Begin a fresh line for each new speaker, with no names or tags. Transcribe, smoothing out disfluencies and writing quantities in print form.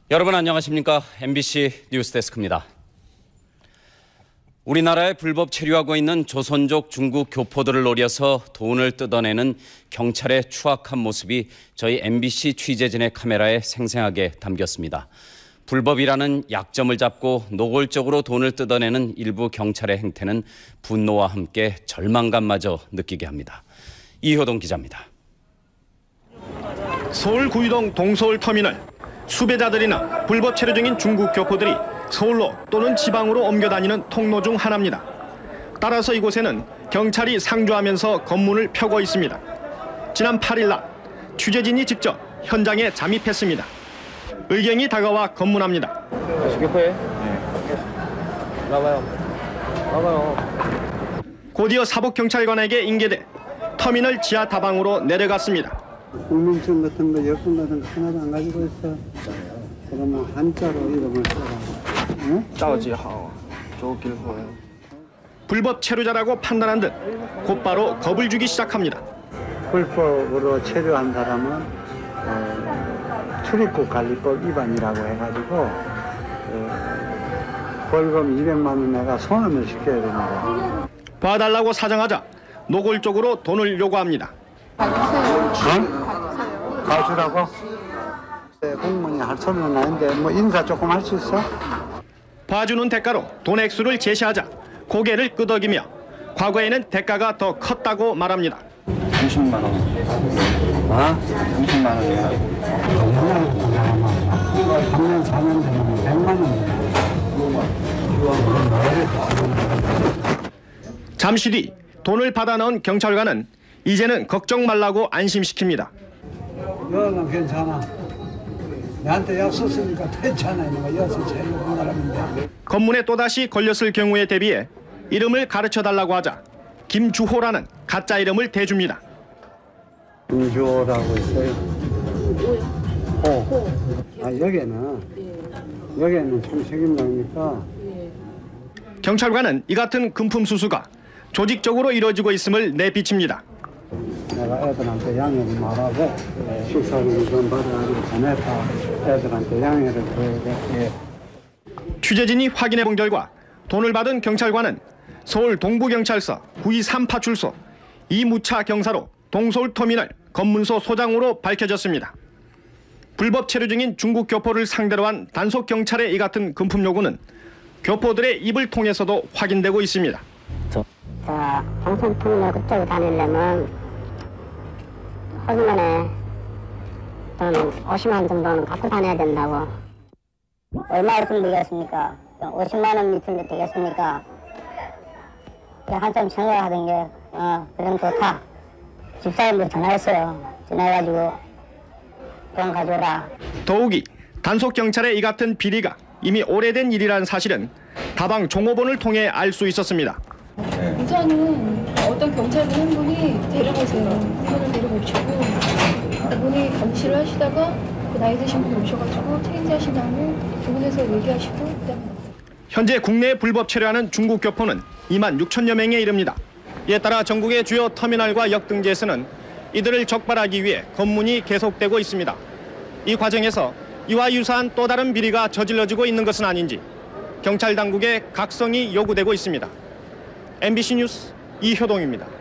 여러분 안녕하십니까? MBC 뉴스데스크입니다. 우리나라에 불법 체류하고 있는 조선족 중국 교포들을 노려서 돈을 뜯어내는 경찰의 추악한 모습이 저희 MBC 취재진의 카메라에 생생하게 담겼습니다. 불법이라는 약점을 잡고 노골적으로 돈을 뜯어내는 일부 경찰의 행태는 분노와 함께 절망감마저 느끼게 합니다. 이효동 기자입니다.
서울 구이동 동서울터미널. 수배자들이나 불법 체류 중인 중국 교포들이 서울로 또는 지방으로 옮겨 다니는 통로 중 하나입니다. 따라서 이곳에는 경찰이 상주하면서 검문을 펴고 있습니다. 지난 8일 낮 취재진이 직접 현장에 잠입했습니다. 의경이 다가와 검문합니다.
교포예요? 네. 나가요.
곧이어 사복경찰관에게 인계돼 터미널 지하 다방으로 내려갔습니다.
국민증 같은 거, 여권 같은 거 하나도 안 가지고 있어. 그러면 한자로 이름을 써라. 응?
짜오지하오, 조길호예요.
불법 체류자라고 판단한 듯 곧바로 겁을 주기 시작합니다.
불법으로 체류한 사람은 출입국 관리법 위반이라고 해가지고 벌금 200만 원 내가 선언을 시켜야 되는 거야.
봐달라고 사정하자 노골적으로 돈을 요구합니다.
응? 가주라고? 공무원이 할 소리는 아닌데 뭐 인사 조금 할 수 있어?
봐주는 대가로 돈 액수를 제시하자 고개를 끄덕이며 과거에는 대가가 더 컸다고 말합니다.
30만 원.
어?
30만 원이야.
3년 4년 되면 100만 원.
잠시 뒤 돈을 받아 넣은 경찰관은 이제는 걱정 말라고 안심시킵니다.
여는 괜찮아. 나한테 약속 쓰니까 괜찮아. 내가 여서 제일 높은 사람인데.
검문에 또다시 걸렸을 경우에 대비해 이름을 가르쳐달라고 하자 김주호라는 가짜 이름을 대줍니다.
김주호라고 있어요. 여기는 총책임자니까.
경찰관은 이 같은 금품 수수가 조직적으로 이루어지고 있음을 내비칩니다.
내가 애들한테 양해를 말하고 식사를 좀 받아가지고 보냈다. 애들한테 양해를 줘야 돼.
취재진이 확인해 본 결과 돈을 받은 경찰관은 서울 동부경찰서 923파출소 이무차 경사로 동서울터미널 검문소 소장으로 밝혀졌습니다. 불법 체류 중인 중국 교포를 상대로 한 단속 경찰의 이 같은 금품 요구는 교포들의 입을 통해서도 확인되고 있습니다.
동서울터미널 그쪽에 다니려면 허기만에 돈 50만 정도는 갖고 다녀야 된다고. 얼마 좀 되겠습니까? 50만 원 밑으로 되겠습니까? 한참 생각하던 게 그럼 좋다. 집사람도 전화했어요. 전화해가지고 돈 가져오라.
더욱이 단속 경찰의 이 같은 비리가 이미 오래된 일이라는 사실은 다방 종업원을 통해 알 수 있었습니다.
우선은 어떤 경찰분 한 분이 데려오세요. 그분을 데려오시고 그분이 감시를 하시다가 그 나이 드신 분이 오셔가지고 체인지하신 다음에 두 분에서 얘기하시고 그다음에
현재 국내에 불법 체류하는 중국 교포는 2만 6천여 명에 이릅니다. 이에 따라 전국의 주요 터미널과 역등지에서는 이들을 적발하기 위해 검문이 계속되고 있습니다. 이 과정에서 이와 유사한 또 다른 비리가 저질러지고 있는 것은 아닌지 경찰 당국의 각성이 요구되고 있습니다. MBC 뉴스 이효동입니다.